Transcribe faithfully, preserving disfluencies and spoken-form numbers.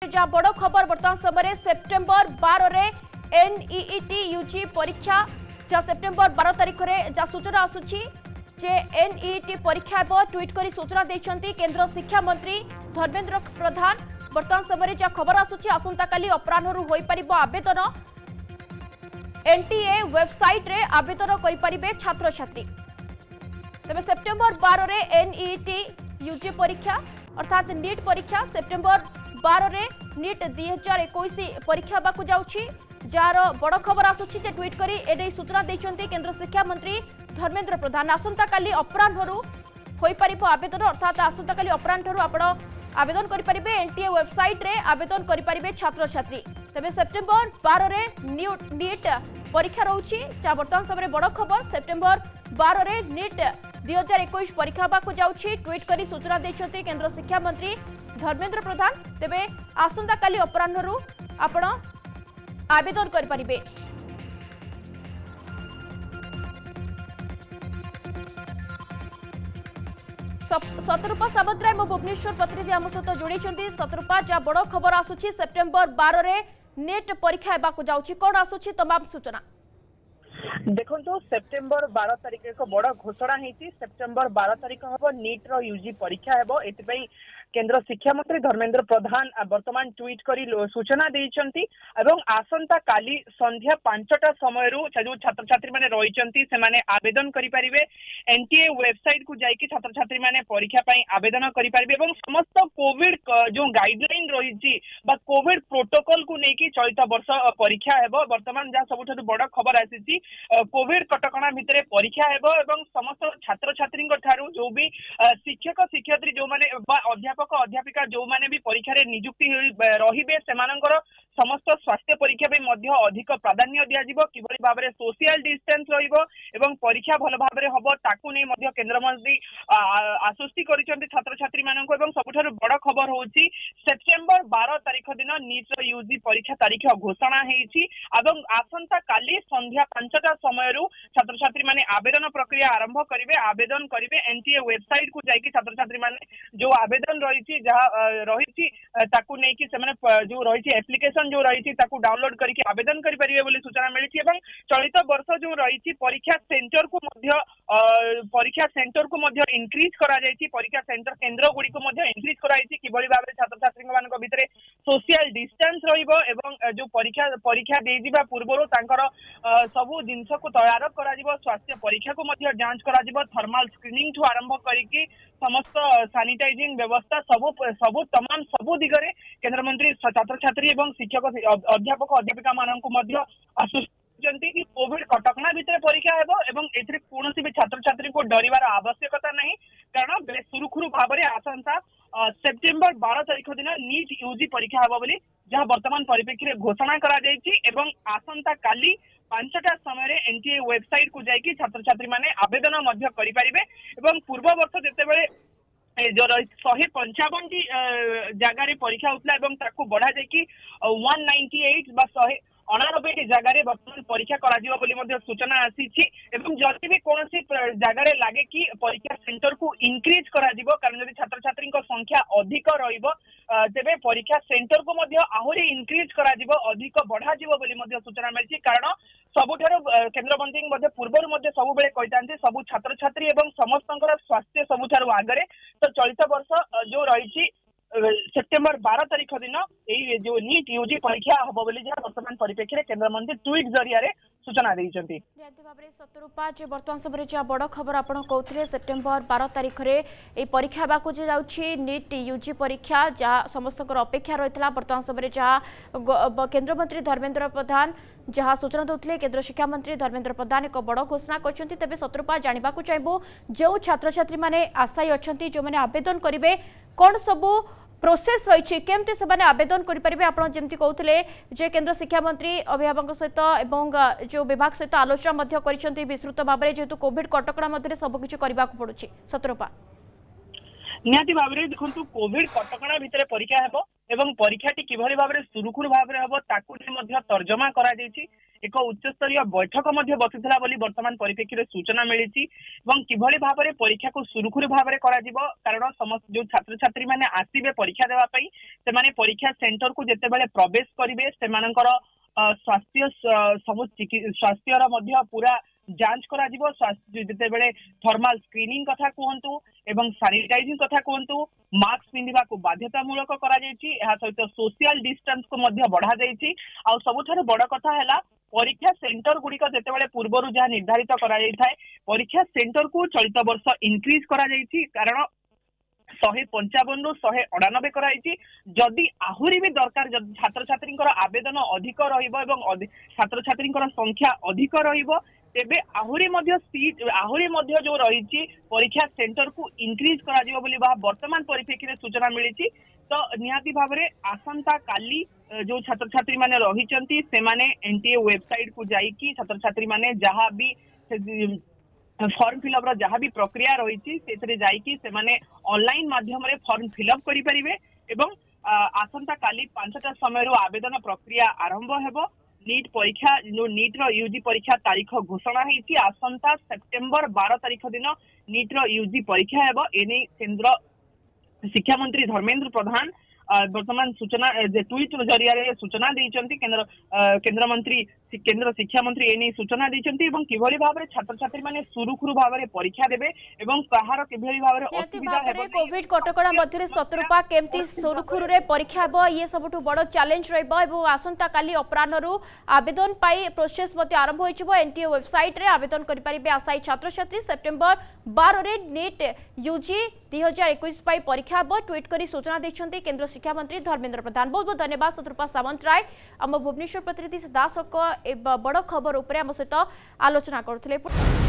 जहाँ बड़ खबर बर्तमान समय सेप्टेम्बर बार रे एनईईटी यूजी परीक्षा जहाँ सेप्टेम्बर बार तारिख में जहाँ सूचना आसूची जे एनईईटी परीक्षा हेब ट्वीट कर सूचना देते केंद्र शिक्षा मंत्री धर्मेंद्र प्रधान। बर्तमान समय जहाँ खबर आसूची आसंता काली अपराह्न हो पार आवेदन एनटीए वेबसाइट रे आवेदन करें छात्र छात्री। तेज सेप्टेम्बर बार रे एनईईटी यूजी परीक्षा अर्थात नीट परीक्षा सेप्टेम्बर बार रे नीट दुई हजार एक परीक्षा होगा जाऊँगी जार बड़ खबर आसूची जे ट्वीट करी एने सूचना देते केंद्र शिक्षा मंत्री धर्मेंद्र प्रधान। आसंता काली अपराह्न हो पार आवेदन अर्थात आसंता काली अपराह्न आपण आवेदन करें एनटीए वेबसाइट रे आवेदन करें छात्र छात्री। तेज सेप्टेम्बर बार रे नीट परीक्षा रोची जहाँ बर्तमान समय बड़ खबर सेप्टेम्बर बार रे नीट दुई हजार एक परीक्षा होगा जाऊँगी ट्वीट कर सूचना देते केंद्र शिक्षा मंत्री धर्मेंद्र प्रधान। तेज आसंता काली अपराह्न आपण आवेदन करें। सतरूपा सामंतराय मो भुवनेश्वर प्रतिनिधि आम सहित जोड़ी सतरूपा जहाँ बड़ खबर आसूची सेप्टेम्बर बार रे नेट परीक्षा होगा जाऊँगी कौन आसूची तमाम सूचना देखो सेप्टेम्बर बार तारिख एक बड़ घोषणा होती सेप्टेम्बर बार तारिख हम नीट रो यूजी परीक्षा हेबो एतिपई केंद्र शिक्षा मंत्री धर्मेंद्र प्रधान वर्तमान ट्वीट करी सूचना देइचंती एवं आसंता काली संध्या पांचटा समय जो छात्र छात्री माने रहिचंती से माने आवेदन करि परिबे एनटीए वेबसाइट को जाइकी छात्र छात्री माने परीक्षा पई आवेदन करि परिबे एवं समस्त कोविड जो गाइडलाइन रहिची बा कोविड प्रोटोकॉल को लेकी चलित वर्ष परीक्षा हेबो। वर्तमान जहाँ सबुठ बड़ खबर आसी कोविड कटकणा भितर परीक्षा हेबो एवं समस्त छात्र छात्री ठारू जो भी शिक्षक शिक्षयित्री जो माने अध्यापक अध्यापिका जो माने भी परीक्षा रे नियुक्ति रहिबे सेमानंकर समस्त स्वास्थ्य परीक्षा पे मध्य अधिक प्राधान्य दिया जिवो किबरी भाबरे सोशल डिस्टेंस रहिबो एवं परीक्षा भल भाबरे हबो ताकू नै मध्य केंद्र मंत्री आश्वस्ति करिसंती छात्र छात्री माननको एवं सबुठारु बड़ खबर होउची सेप्टेम्बर बार तारिख दिन नीट यूजी परीक्षा तारिख घोषणा हेइची एवं आसंता काली संध्या पांचटा समयरु छात्र छात्री माने आवेदन प्रक्रिया आरंभ करिवे आवेदन करिवे एनटीए वेबसाइट को जाइकी छात्र छात्री माने जो आवेदन रही जहाँ रही ताकू नहीं कि जो रही एप्लिकेशन जो रही डाउनलोड करके आवेदन करें सूचना मिली एवं चलित वर्ष जो रही परीक्षा सेंटर को मध्य परीक्षा सेंटर को मध्य इनक्रीज करा जायछि परीक्षा सेंटर केंद्र गुड़ी को मध्य इनक्रीज करा जायछि किबरी भाबरे छात्र छात्री मानक भितरे सोशल डिस्टेंस रहिबो एवं जो परीक्षा परीक्षा दे दिबा पूर्वरो तांकर सबु जिंस को तैयार करा जिवो स्वास्थ्य परीक्षा को मध्य जांच करा जिवो थर्मल स्क्रीनिंग ठू आरंभ करिकि समस्त सैनिटाइजिंग व्यवस्था सबु सबु तमाम सबु दिगरे केंद्र मंत्री छात्र छात्री एवं शिक्षक अध्यापक अध्यापिका मानक मध्य आश्वस्ति कि कोविड कटकणा भितर परीक्षा हेबो एवं एथिरे कोनोसी भी छात्र छात्री को डरिवार आवश्यकता नहीं कारण सुरुखुरु भाबरे आसंता सेप्टेम्बर बार तारिख दिन नीट यूजी परीक्षा हेबो बोली जहाँ वर्तमान परिप्रेक्षी घोषणा करा जायछि एवं आसंता काली पांचटा समय एनटीए वेबसाइट को जाइकी छात्र छात्री माने आवेदन मध्य करि परिबे एवं पूर्व वर्ष जेतेबेले जो शहे पंचावन टी जगार परीक्षा होता एवं ताकू बढ़ा जाइकी वन नाइंटी एट बा शहे अणानबे जगार बर्तमान परीक्षा करा सूचना आसी जदि भी कौन जगार लगे कि परीक्षा सेंटर को इनक्रीज करा कारण जब छात्र छात्री संख्या अधिक तेबे परीक्षा सेंटर को आहरी इनक्रीज करा अधिक बढ़ा सूचना मिली कारण सबुठार केंद्र मंत्री पूर्व सब कही सबू छात्र छात्री एवं समस्त स्वास्थ्य सबुठार आगे तो चलित वर्ष जो रही सेप्टेम्बर बार तारिख दिन यही जो नीट यूजी परीक्षा हम बोली जहाँ वर्तमान परिप्रेक्षी केंद्र मंत्री ट्वीट जरिया सूचना देइछंती। सतरूपा जो वर्तमान समय जहाँ बड़ खबर आप कहते सेप्टेम्बर बार तारिख में ये परीक्षा होगा जाऊँगी नीट यूजी परीक्षा जहाँ समस्त अपेक्षा रही है वर्तमान समय जहाँ केंद्र मंत्री धर्मेंद्र प्रधान जहाँ सूचना देते केंद्र शिक्षा मंत्री धर्मेंद्र प्रधान एक बड़ घोषणा कर तेज सतरूपा जानवा चाहबू जो छात्र छात्री मैंने आशायी अच्छा जो मैंने आवेदन करेंगे कौन सबू प्रोसेस रही केमती से आवेदन करेंगे आप जमी कहते जे केंद्र शिक्षा मंत्री अभिभावक सहित एवं जो विभाग सहित आलोचना कर विस्तृत भाव में जेहेतु कोविड कटकणा मध्य सबकि करने पड़ू सतरूपा निहाती भाव में देखो कोविड कटकणा भितर परीक्षा हेबो एवं परीक्षाटी किभली भाव में सुरुखुरु भाव में हम ताकू तर्जमा करा एक उच्च स्तरीय बैठक मध्य बसिथिला बोली वर्तमान परिप्रेक्षी सूचना मिली किभली भाव में परीक्षा को सुरुखुरु भाव में करा जिवो कारण समस्त जो छात्र छात्री माने आसीबे परीक्षा देवा पई से माने परीक्षा सेंटर को जेते बेले प्रवेश करिवे से मानकर स्वास्थ्य सब स्वास्थ्यर मध्य पूरा जांच करा जिवो जेते बेले थर्मल स्क्रीनिंग कथा कहंतु एवं सैनिटाइजिंग कथा कहंतु मास्क पिंधिबा को बाध्यतामूलक करा जायछि एहा सहित सोशल डिस्टेंस को मध्य बढ़ा जायछि आ सबुठारु बड़ कथा हैला परीक्षा सेंटर गुड़िक जितेबाला पूर्वर जहाँ निर्धारित करा परीक्षा सेंटर को चलित वर्ष इनक्रीज करा कारण शहे पंचावन रु शहे अड़ानबे कराई जदि आहुरी भी दरकार छात्र छात्री आवेदन अधिक छात्र छात्री संख्या अधिक तेबे आहुरी मध्य सीट आहुरी मध्य जो रही परीक्षा सेंटर को इनक्रीज करा वर्तमान परिप्रेक्षी सूचना मिली तो निहाती भाव में आसंता काली जो छात्र छात्री माने रही से माने एनटीए वेबसाइट को जाइकी छात्र छात्री माने जहाँ भी फॉर्म फिलअप जहाँ भी प्रक्रिया रही से जाइकी से माने ऑनलाइन माध्यम रे फॉर्म फिलअप करि परिबे एवं आसंता काली पांचटा समय आवेदन प्रक्रिया आरंभ हेबो नीट परीक्षा जो नीट रो यूजी परीक्षा तारीख घोषणा होती आसंता सेप्टेम्बर बारह तारीख दिन नीट रो यूजी परीक्षा हेबो एने केंद्र शिक्षा मंत्री धर्मेंद्र प्रधान वर्तमान सूचना ट्वीट जरिया सूचना देइचंती केंद्र केंद्र मंत्री केंद्र शिक्षा मंत्री एने सूचना देइचंती एवं किभली भाव में छात्र छात्री माने सुरुखुरु भाव में परीक्षा देबे एवं कहार किभली भाव में असुविधा हेबो कोविड कटकड़ा मध्य सतरूपा केमती सुरुखुरु रे परीक्षा हेबो ये सबटु बड़ चैलेंज रहबो एवं आसंता काली अपराहनरु आवेदन पाई प्रोसेस मते आरंभ होइछबो एनटीए वेबसाइट रे आवेदन करि परिबे आशायी छात्र छात्री सेप्टेम्बर बारह रे नीट यूजी दो हज़ार इक्कीस पाई परीक्षा हेबो ट्वीट करी सूचना दैछंती केंद्र शिक्षा मंत्री धर्मेंद्र प्रधान बहुत बहुत धन्यवाद सतरूपा सामंतराय आम भुवनेश्वर प्रतिनिधि दास बड़ खबर उपर आम सहित आलोचना करुले।